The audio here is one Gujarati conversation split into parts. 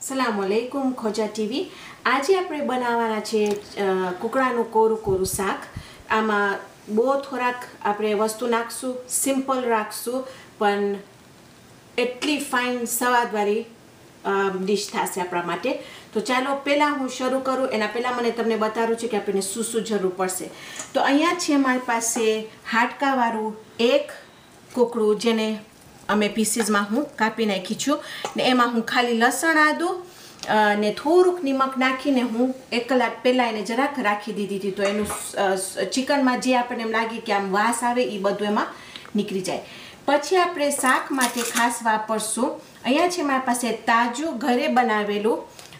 સલામુઅલૈકુમ ખોજા ટીવી। આજે આપણે બનાવવાના છે કુકડાનું કોરું કોરું શાક। આમાં બહુ થોડાક આપણે વસ્તુ નાખશું, સિમ્પલ રાખશું, પણ એટલી ફાઇન સ્વાદવાળી ડિશ થશે આપણા માટે। તો ચાલો પહેલાં હું શરૂ કરું એના પહેલાં મને તમને બતાવું છે કે આપણને શું શું જરૂર પડશે। તો અહીંયા છે મારી પાસે હાડકાવાળું એક કુકડું, જેને અમે પીસીસમાં હું કાપી નાખી છું, ને એમાં હું ખાલી લસણ આદુ ને થોડુંક નિમક નાખીને હું 1 કલાક પહેલાં એને જરાક રાખી દીધી હતી, તો એનું ચિકનમાં જે આપણને એમ લાગે કે આમ વાસ આવે એ બધું એમાં નીકળી જાય। પછી આપણે શાક માટે ખાસ વાપરશું, અહીંયા છે મારી પાસે તાજું ઘરે બનાવેલું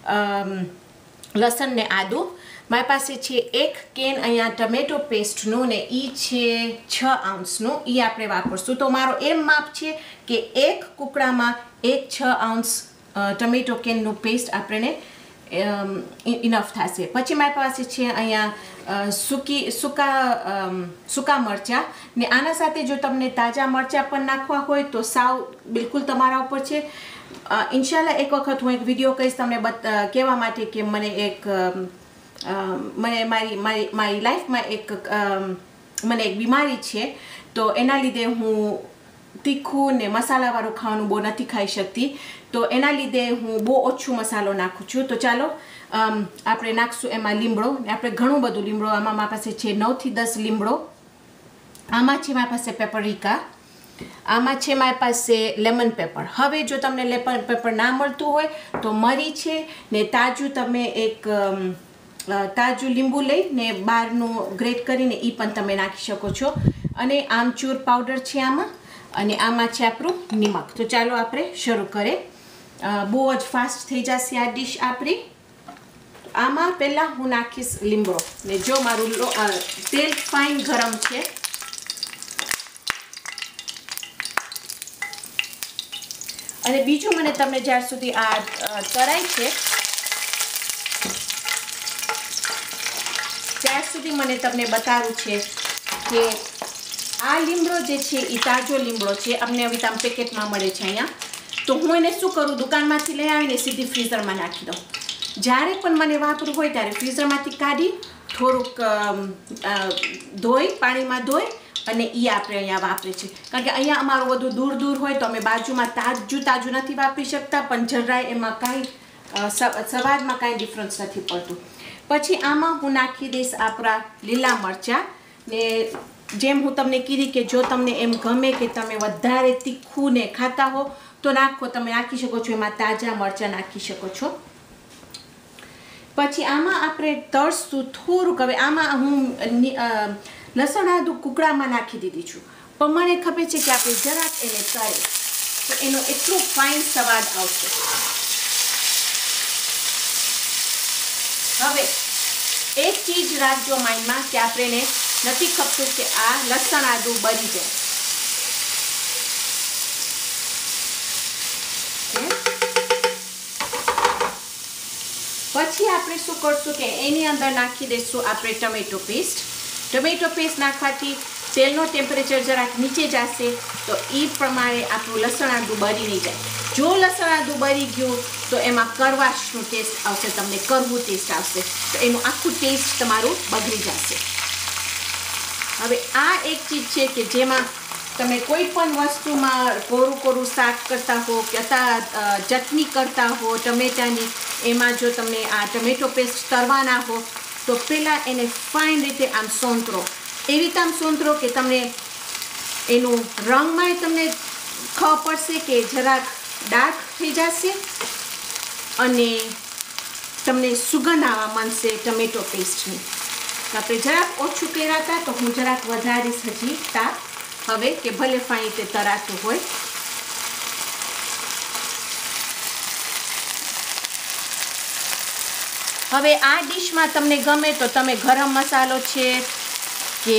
લસણ ને આદું। મારી પાસે છે 1 કેન અહીંયા ટમેટો પેસ્ટનું, ને એ છે 6 આઉન્સનું, એ આપણે વાપરશું। તો મારો એમ માપ છે કે 1 કુકડામાં 6 આઉન્સ ટમેટો કેનનું પેસ્ટ આપણને ઇનફ થશે। પછી મારી પાસે છે અહીંયા સૂકા મરચાં, ને આના સાથે જો તમને તાજા મરચાં પણ નાખવા હોય તો સાવ બિલકુલ તમારા ઉપર છે। ઇન્શાલ્લાહ એક વખત હું એક વિડીયો કહીશ તમને કહેવા માટે કે મને મારી લાઈફમાં મને એક બીમારી છે, તો એના લીધે હું તીખું ને મસાલાવાળું ખાવાનું બહુ નથી ખાઈ શકતી, તો એના લીધે હું બહુ ઓછું મસાલો નાખું છું। તો ચાલો આપણે નાખશું એમાં લીમડો, ને આપણે ઘણું બધું લીમડો, આમાં મારી પાસે છે 9 થી 10 લીમડો, આમાં છે મારી પાસે પેપરિકા, આમાં છે મારી પાસે લેમન પેપર। હવે જો તમને લેમન પેપર ના મળતું હોય તો મરી છે, ને તાજું તમે એક તાજું લીંબુ લઈને બહારનું ગ્રેટ કરીને એ પણ તમે નાખી શકો છો, અને આમચૂર પાવડર છે આમાં, અને આમાં છે આપણું નિમક। તો ચાલો આપણે શરૂ કરીએ। બહુ જ ફાસ્ટ થઈ જશે આ ડીશ આપણી। આમાં પહેલાં હું નાખીશ લીમડો, ને જો મારું તેલ ફાઇન ગરમ છે, અને બીજું મને તમને જ્યાર સુધી આ તરાય છે ત્યાર સુધી મને તમને બતાવવું છે કે આ લીમડો જે છે એ તાજો લીમડો છે, અમને હવે આમ પેકેટમાં મળે છે અહીંયા। તો હું એને શું કરું, દુકાનમાંથી લઈ આવીને સીધી ફ્રીઝરમાં નાખી દઉં। જ્યારે પણ મને વાપરવું હોય ત્યારે ફ્રીઝરમાંથી કાઢી થોડુંક પાણીમાં ધોઈ અને એ આપણે અહીંયા વાપરીએ છીએ, કારણ કે અહીંયા અમારું બધું દૂર હોય તો અમે બાજુમાં તાજું નથી વાપરી શકતા, પણ જરાય એમાં કાંઈ સ્વાદમાં કાંઈ ડિફરન્સ નથી પડતું। પછી આમાં હું નાખી દઈશ આપણા લીલા મરચાં, ને જેમ હું તમને કીધી કે જો તમને એમ ગમે કે તમે વધારે તીખું ને ખાતા હો તો તમે નાખી શકો છો, એમાં તાજા મરચાં નાખી શકો છો। પછી આમાં આપણે તળશું થોડુંક, હવે આમાં હું લસણ આદું કુકડામાં નાખી દીધી છું, પણ મને ખબર છે કે આપણે જરાક એને તળે તો એનો એટલો ફાઇન સ્વાદ આવશે। હવે એક ચીજ રાખજો માઇન્ડમાં કે આપણે એને નથી ખપતું કે આ લસણ આદું બળી જાય। પછી આપણે શું કરશું કે એની અંદર નાખી દઈશું આપણે ટમેટો પેસ્ટ। ટમેટો પેસ્ટ નાખવાથી તેલનો ટેમ્પરેચર જરાક નીચે જશે, તો એ પ્રમાણે આપણું લસણ આદું બળી નહીં જાય। જો લસણ આદું બળી ગયું તો એમાં કડવાશનું ટેસ્ટ આવશે, તમને કડવું ટેસ્ટ આવશે, તો એનું આખું ટેસ્ટ તમારું બગડી જશે। હવે આ એક ચીજ છે કે જેમાં તમે કોઈ પણ વસ્તુમાં કોરું શાક કરતા હો કે ચટણી કરતા હો ટમેટાની, એમાં જો તમને આ ટમેટો પેસ્ટ તળવાના હો તો પહેલાં એને ફાઇન રીતે આમ સોંતરો, એવી રીતે આમ સોંતરો કે તમને એનું રંગમાં તમને ખબર પડશે કે જરાક ડાર્ક થઈ જશે, અને તમને સુગંધ આવવા માંડશે ટમેટો પેસ્ટની। તો આપણે જરાક ઓછું કર્યા હતા, તો હું જરાક વધારીશ હજી તાપ, હવે કે ભલે ફાઇન રીતે તરાતું હોય। હવે આ ડીશમાં તમને ગમે તો તમે ગરમ મસાલો છે કે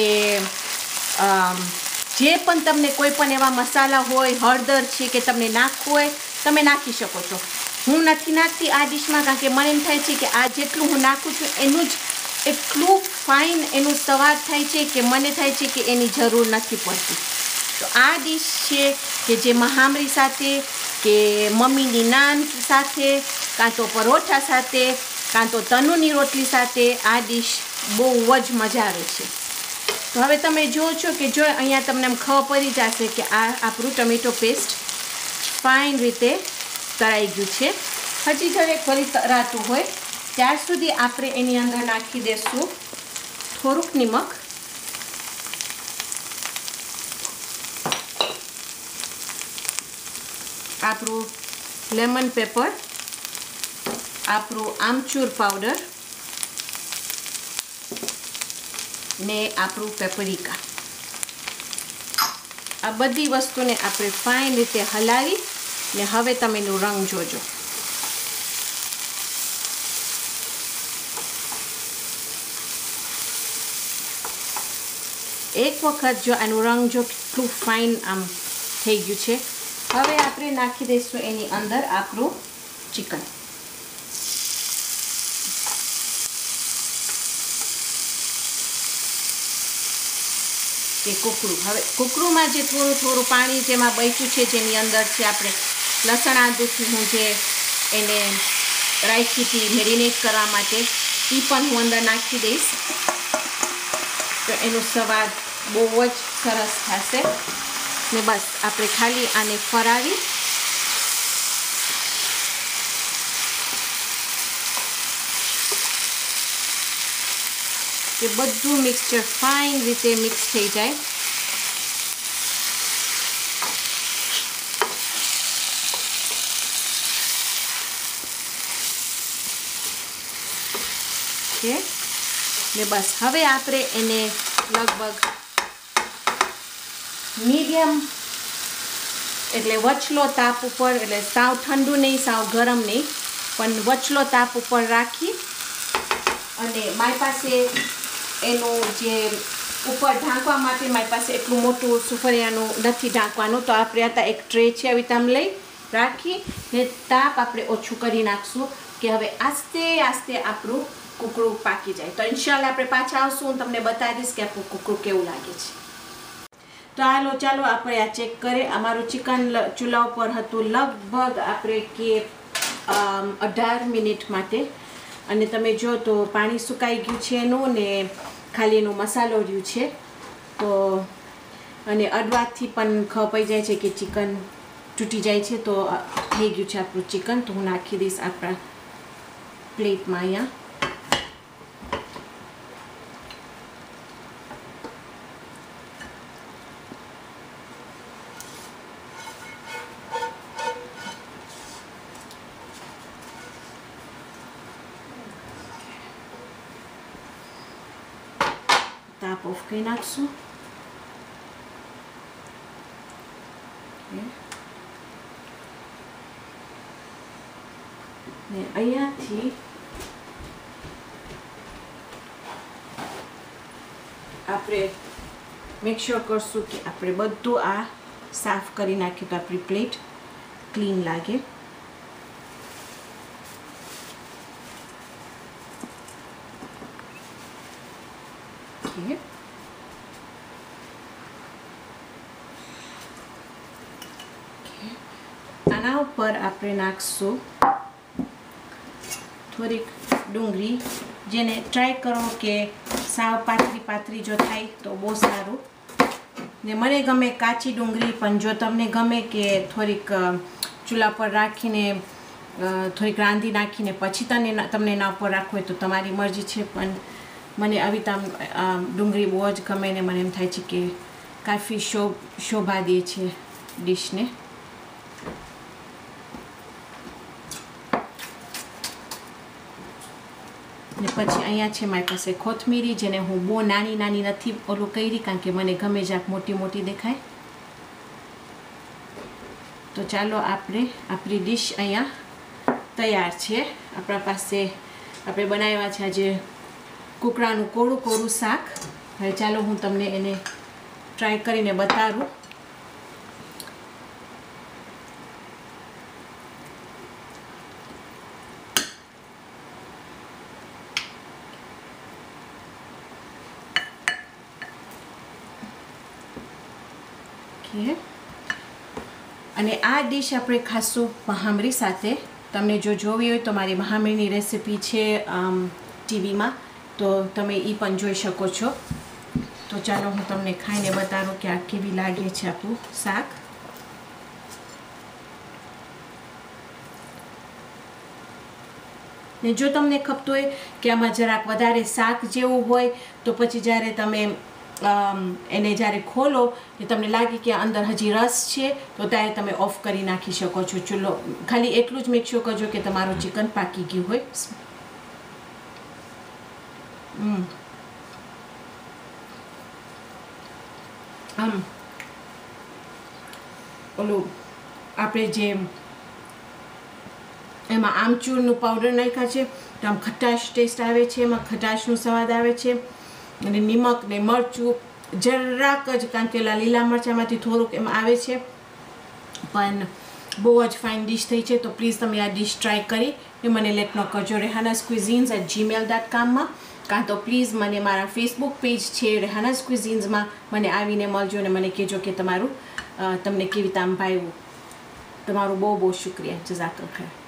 જે પણ તમને કોઈ પણ એવા મસાલા હોય, હળદર છે કે તમને નાખવું હોય તમે નાખી શકો છો। હું નથી નાખતી આ ડીશમાં, કારણ કે મને એમ થાય છે કે આ જેટલું હું નાખું છું એનું જ એટલું ફાઇન એનું સ્વાદ થાય છે કે મને થાય છે કે એની જરૂર નથી પડતી। તો આ ડીશ છે કે જે મહામરી સાથે કે મમ્મીની નાન સાથે કાં તો પરોઠા સાથે, કાં તો તનુની રોટલી સાથે આ ડીશ બહુ જ મજા આવે છે. તો હવે તમે જુઓ છો કે જો અહીંયા તમને એમ ખબર પડી જશે કે આ આપણું ટમેટો પેસ્ટ ફાઇન રીતે તળાઈ ગયું છે. હજી જ્યારે ફરી તળાતું હોય ત્યાર સુધી આપણે એની અંદર નાખી દઈશું થોડુંક નિમક, આપણું લેમન પેપર, આપણું આમચૂર પાવડર ને આપણું પેપરિકા. આ બધી વસ્તુને આપણે ફાઇન રીતે હલાવી ને હવે તમે એનો રંગ જોજો. એક વખત જો આનું રંગ જો કેટલું ફાઇન આમ થઈ ગયું છે, હવે આપણે નાખી દઈશું એની અંદર આપણું ચિકન. કે કુકરું. હવે કુકરુંમાં જે થોડું પાણી જેમાં બચ્યું છે, જેની અંદર છે આપણે લસણ આદુથી હું જે એને રાખી હતી મેરિનેટ કરવા માટે, એ પણ હું અંદર નાખી દઈશ. તો એનો સ્વાદ બહુ જ સરસ થશે. ને બસ આપણે ખાલી આને ફરાવી કે બધું મિક્સચર ફાઇન રીતે મિક્સ થઈ જાય. ઓકે, ને બસ હવે આપણે એને લગભગ મીડિયમ એટલે વચલો તાપ ઉપર, એટલે સાવ ઠંડુ નહીં સાવ ગરમ નહીં પણ વચલો તાપ ઉપર રાખી અને મારી પાસે એનું જે ઉપર ઢાંકવા માટે મારી પાસે એટલું મોટું સુફરિયાનું નથી ઢાંકવાનું, તો આપણે आता એક ટ્રે છે આવી તમે લઈ રાખી ને તાપ આપણે ઓછું કરી નાખશું કે હવે આસ્તે આસ્તે આપણું કુકરું પાકી જાય. તો ઇન્શાલ્લાહ આપણે પાછા આવશું, હું તમને બતાવી દઈશ કે આપણું કુકરું કેવું લાગે છે. તો ચાલો આપણે આ ચેક કરીએ. અમારું ચિકન ચૂલા ઉપર હતું લગભગ આપણે કે 18 મિનિટ માટે, અને તમે જો તો પાણી સુકાઈ ગયું છે એનું ને ખાલી એનો મસાલો રહ્યું છે. તો અને અડવાથી પણ ખબર પડી જાય છે કે ચિકન તૂટી જાય છે. તો થઈ ગયું છે આપણું ચિકન. તો હું નાખી દઈશ આપણા પ્લેટમાં અહીંયા. તાપ ઓફ કરી નાખશું. ને અહીંયાથી આપણે મેક શ્યોર કરશું કે આપણે બધું આ સાફ કરી નાખ્યું તો આપણી પ્લેટ ક્લીન લાગે. આના ઉપર આપણે નાખશું થોડીક ડુંગળી, જેને ટ્રાય કરો કે સાવ પાતળી જો થાય તો બહુ સારું. ને મને ગમે કાચી ડુંગળી, પણ જો તમને ગમે કે થોડીક ચૂલા પર રાખીને થોડીક રાંધી નાખીને પછી તમને એના ઉપર રાખવું હોય તો તમારી મરજી છે. પણ મને આવી ડુંગળી બહુ જ ગમે ને મને એમ થાય છે કે કાફી શોભા દે છે ડીશને. ને પછી અહીંયા છે મારી પાસે કોથમીરી, જેને હું બહુ નાની નથી ઓલું કરી, કારણ કે મને ગમે જાક મોટી દેખાય. તો ચાલો આપણી ડીશ અહીંયા તૈયાર છે. આપણા પાસે આપણે બનાવ્યા છે આજે કુકડાનું કોરું શાક. હવે ચાલો હું તમને એને ટ્રાય કરીને બતાવું. અને આ ડીશ આપણે ખાશું મહામરી સાથે. તમને જો જોવી હોય તો મારી મહામરીની રેસિપી છે ટીવીમાં, તો તમે એ પણ જોઈ શકો છો. તો ચાલો હું તમને ખાઈને બતાવું કે આ કેવી લાગે છે આપણું શાક. ને જો તમને ખપતું હોય કે આમાં જરાક વધારે શાક જેવું હોય તો પછી જ્યારે તમે એને જ્યારે ખોલો ને તમને લાગે કે અંદર હજી રસ છે તો ત્યારે તમે ઓફ કરી નાખી શકો છો ચૂલો. ખાલી એટલું જ મેક શ્યોર કરજો કે તમારું ચિકન પાકી ગયું હોય. ઓલું આપણે જે એમાં આમચૂરનું પાવડર નાખ્યા છે તો આમ ખટાશ ટેસ્ટ આવે છે, એમાં ખટાશનો સ્વાદ આવે છે. અને નિમક ને મરચું જરાક જ, કારણ કે લીલા મરચાંમાંથી થોડુંક એમાં આવે છે, પણ બહુ જ ફાઇન ડિશ થઈ છે. તો પ્લીઝ તમે આ ડિશ ટ્રાય કરી ને મને લેટ નો કરજો rehanascuisines@gmail.com કાં તો પ્લીઝ મને મારા ફેસબુક પેજ છે રેહાનાઝ ક્વિઝિન્સમાં મને આવીને મળજો અને મને કહેજો કે તમને કેવી તામ ભાવ્યું. તમારું બહુ બહુ શુક્રિયા. જઝાકલ્લાહ ખૈર.